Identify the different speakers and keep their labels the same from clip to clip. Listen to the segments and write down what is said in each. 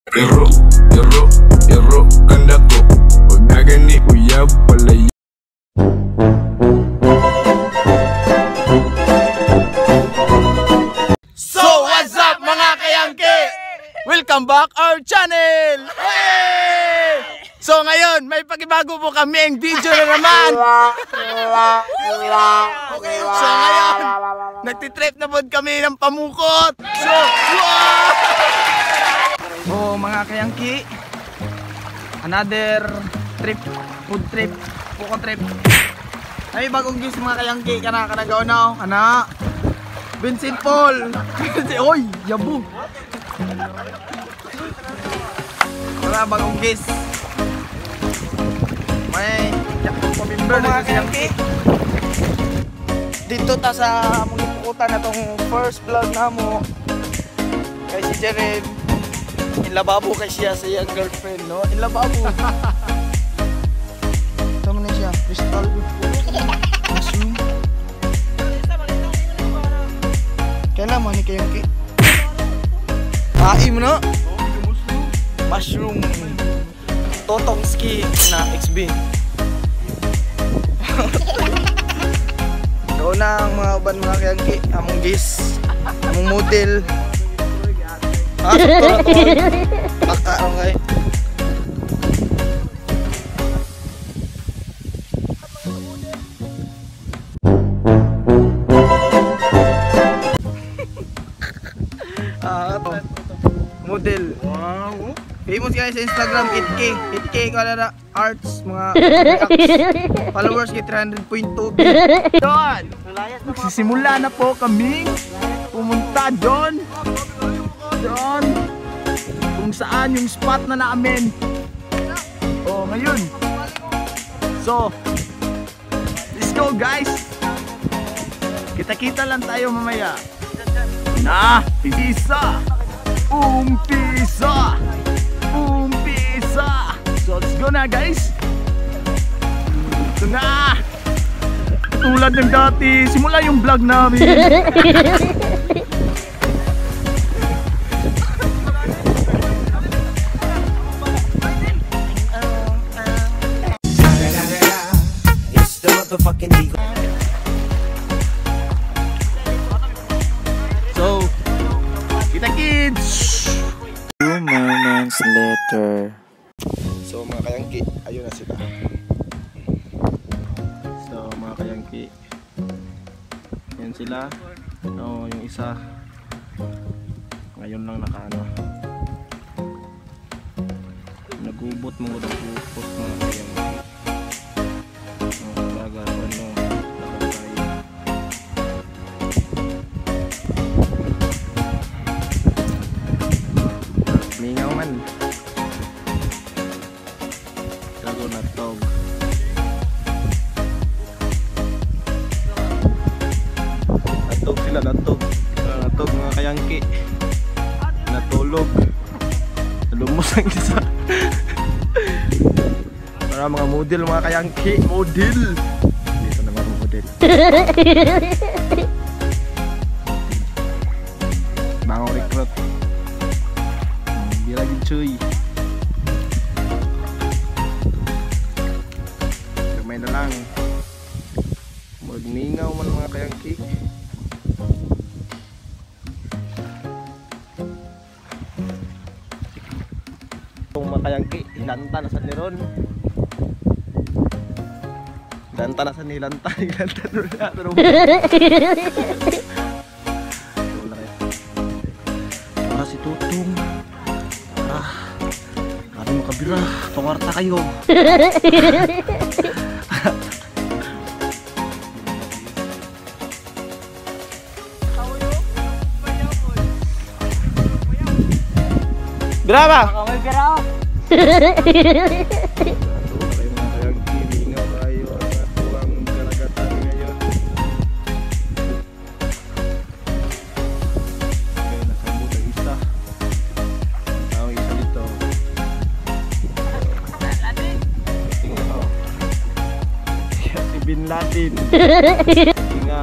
Speaker 1: Iro, ganda ko. Huwag na gani, uyab, palay.
Speaker 2: So, what's up mga kayangki? Welcome back our channel! Hey! So ngayon, may pagibago po kami ang video na naman. So ngayon, nagtitrip na po kami ng pamukot. So, wow! Oh mga kayangki, another trip, food trip, puko trip. Ay bagong gis mga kayangki, kana gawnaw, kana Vincent Paul. Oy, yabo. Wala bagong gis. May yakong pamimber mga kayangki. Dito ta sa mga pukutan na tong first vlog na mo. Kay si Jeren. Inlababo kay siya sa iyang girlfriend, no? Inlababo. Tama na siya. Crystal. Mushroom. Kailan mo ni kayangki? Aim no? Mushroom. Totong ski na XB. Doon na ang mga uban mga kayangki. Among gis. Among model. Ah, sakto na to. Baka lang kayo. Model. Wow. Famous guys sa Instagram, 8K. 8K kalala arts, mga followers kay 300.2. Doon! Magsisimula na po kaming pumunta doon. Doon kung saan yung spot na namin. Oh, ngayon. So, let's go guys. Kita-kita lang tayo mamaya. Na, umpisa. So let's go na guys. Ito na. Tulad ng dati, simula yung vlog namin. So, kita kids.
Speaker 3: 2 moments later.
Speaker 2: So mga kayangki, ayun na sila. So mga kayangki, yan sila. No, yung isa ngayon lang nakaano. Nagubot mga kayangki. Mingaw man. Lago na tog. Natog sila, natog. Natog mga kayangki. Natulog. Lumos ang isa. Para mga model mga kayangki. Model. Dito naman ang model. Bangong recruit. Di lagi cuy. Gamay na lang. Magningaw man mga kayangki. Itong mga kayangki, hilanta na sa niron. Hilanta na sa nilanta. Hilanta na sa para si Tutong. Kami makabira, pangarta kayo. Bira ba? Kamay bira. Bin Laden. Nga.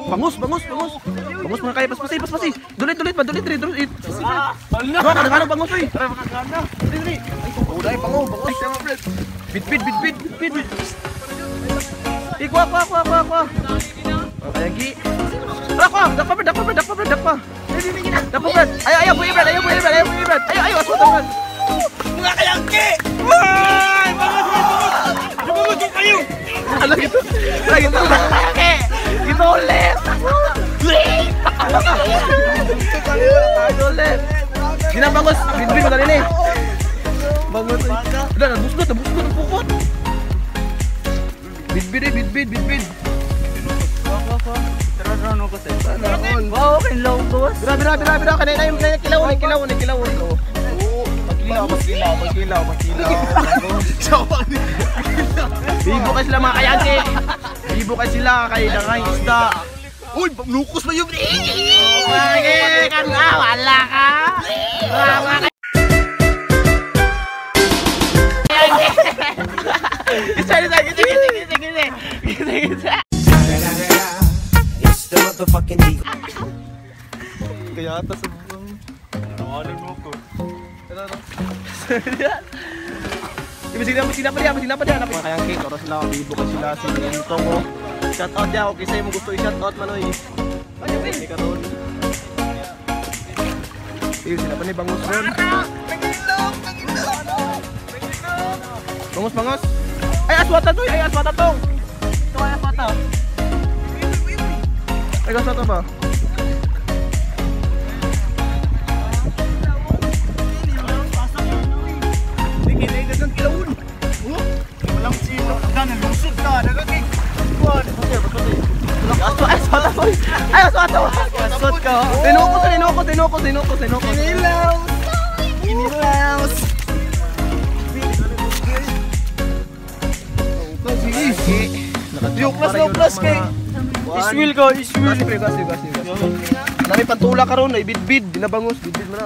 Speaker 2: Bangus mga kaya paspasi. Dulit ba? Dulit. Ano bangus oy. Dili. Uday bangus. Bit. Kuha. Kayangki. Dakpa. Ayo, buhay Brad. Ayo, aswat Brad. Mga kayangki. Wah, bangus kayo. Ano gitu? Kayangki. Gitu ulit. Ulit. Gina bangus. Bit tadi nih. Bangus. Udah nabusgot ang pukot. Bit. Terano ko sa sana. Wow, kan low boss. Bira kanina yung kilaw. Magkilaw. Bibo kasi sila mga kayangki. Bibo kasi sila kay dangay isda. Uy, lukos ba yung kan wala ka. Gini.
Speaker 4: It's the motherfucking Eagle.
Speaker 2: Kaya atas sa bubong. Nawalan mo ko. Masina pa dia. Mga kayangki, oras sila, bibo ka sila, si Nento ko. Shout out ya, okay sa'yo mo gusto i-shout out manoy. Hindi ka ron. Sila pa ni Bangus ron. Bangus. Ay, aswata to. Ito ay aswata. Ay, aswata ba?
Speaker 4: Walang sino. Lusot na.
Speaker 2: Aswat ka. Tinukos.
Speaker 4: Inilaos. Plus kay. Iswil ko.
Speaker 2: Gas. Nami pantula ka ron, ibid-bid, binabangus, bid-bid mo na.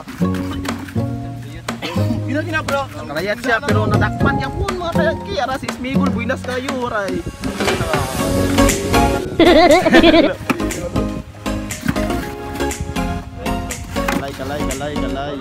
Speaker 4: Gina bro.
Speaker 2: Nakarayat siya, pero nadakpan niya po mga kayangki. Ara si Smigol, buinas kayo, aray. Kalay.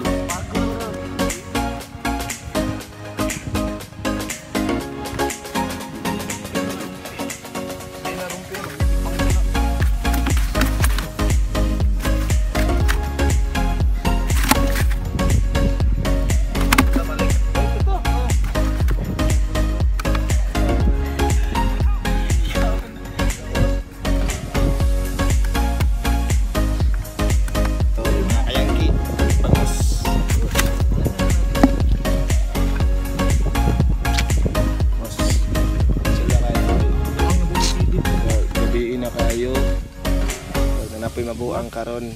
Speaker 2: Mabuang karon.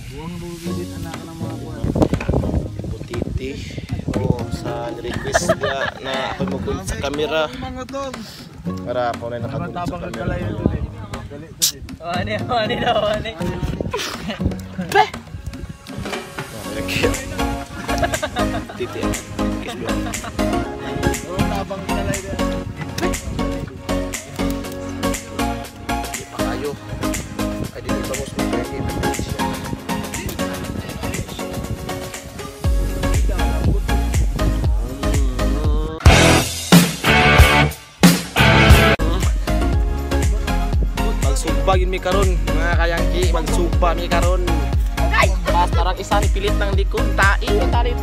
Speaker 2: Butiti. Sa request na ako magkul sa camera. Para ako na nakagul sa camera.
Speaker 4: Ani daw.
Speaker 2: Butiti.
Speaker 4: Tabang kalay dia.
Speaker 2: Pakayo. Ay dito bangus mo kaya magsugba yun mi karon mga kayangki, magsugba mi karon. Pas tarang isa ni pilit ng likod, tari to.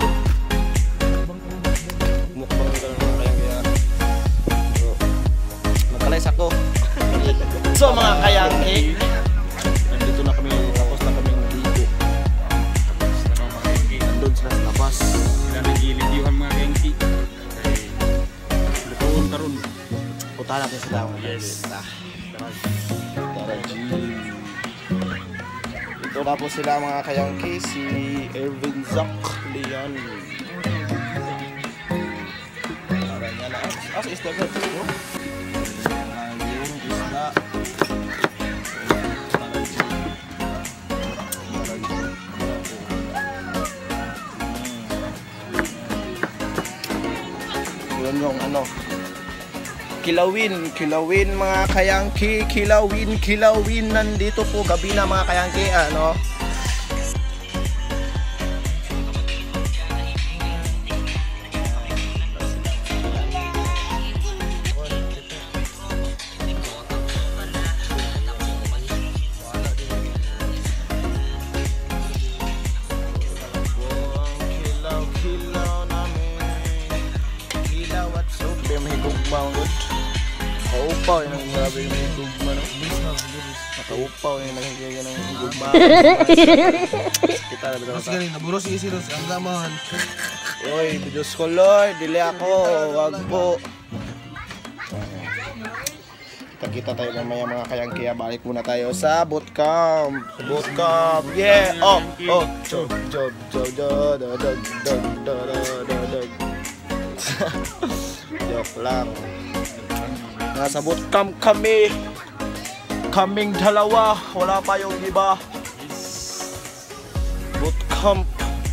Speaker 2: Mukbang karon mga kayangki. So, magkalays ako. So mga kayangki, nandito na kami, tapos na kami nandito. Nandun sila sa labas.
Speaker 1: Sila nagilid yung mga kayangki. Lutuon karon.
Speaker 2: Punta natin sila.
Speaker 1: Yes.
Speaker 2: Tara G. Ito na po sila mga kayangki, si Erwin Zack Leon. Tara nga na. Sa isda ka ito. Yung isda. Yun yung ano. kilawin mga kayangki, kilawin, nandito po gabi na mga kayangki, ano. Nakaupaw yung grabe yung gugma, no? Nakaupaw yung nagkikaya ng gugma. Kita na bitaw ta.
Speaker 4: Naburos si Isiros, ang gamahan.
Speaker 2: Oy, Diyos ko Lord, dili ako, wag po. Kita tayo mamaya mga kayangkiya. Balik muna tayo sa bootcamp. Yeah. Oh. Job. Joke lang. Nasa bootcamp kami. Kaming dalawa. Wala pa yung iba. Bootcamp.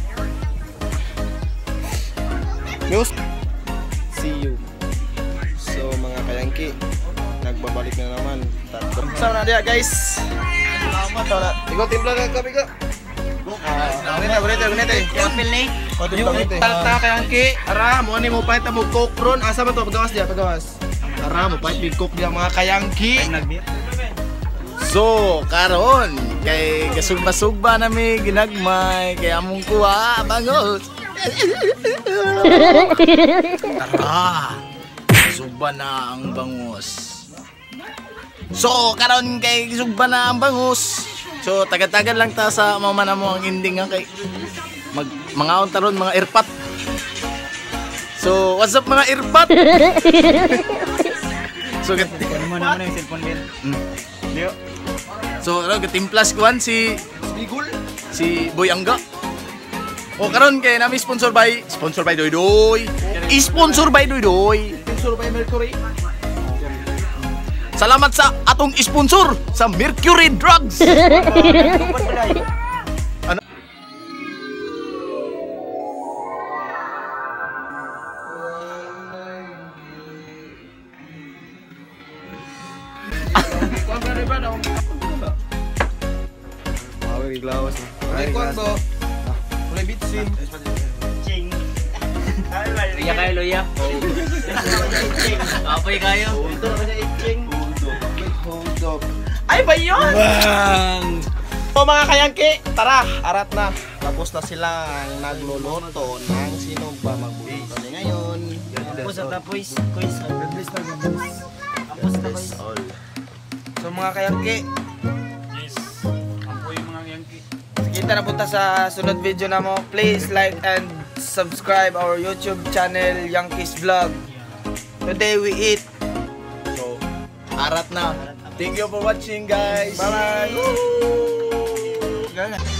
Speaker 2: News. See you. So mga kayangki, nagbabalik na naman. Sama na dia guys. Salamat. Ikaw timpla ka kape ka. Gunita. Yung talta kayangki, ara mo ni mo pahit mo coke ron. Asa man to pagawas dia, pagawas. Ara mo pahit big coke dia mga kayangki. So, karon kay gasugba-sugba na mi ginagmay kay among kuha bangos. Tara. Sugba na ang bangus. So, karon kay sugba na ang bangus. So, tagad-tagad lang ta sa mamana mo ang ending nga kay mangaon taron mga irpat. So, what's up mga irpat? So,
Speaker 4: Ano naman yung cellphone din?
Speaker 2: So, gatimplas kuan si Boy Angga. O karon kay nami sponsor by Doydoy. Sponsor by Doydoy. Sponsor by Mercury. Salamat sa atong sponsor sa Mercury Drugs. Ano? Ay, kwento. Mulai bitsin.
Speaker 4: Iya kayo, Loya. Apoy kayo.
Speaker 2: Hold up. Ay ba yun? So mga kayangki, tara, arat na. Tapos na silang nagluluto ng sino ba magbuluto ni ngayon.
Speaker 4: Tapos at tapos, quiz. Tapos na quiz.
Speaker 2: So mga kayangki, kita na punta sa sunod video na mo. Please like and subscribe our YouTube channel, Yankees Vlog. Today we eat. So, arat na. Thank you for watching guys. Bye bye.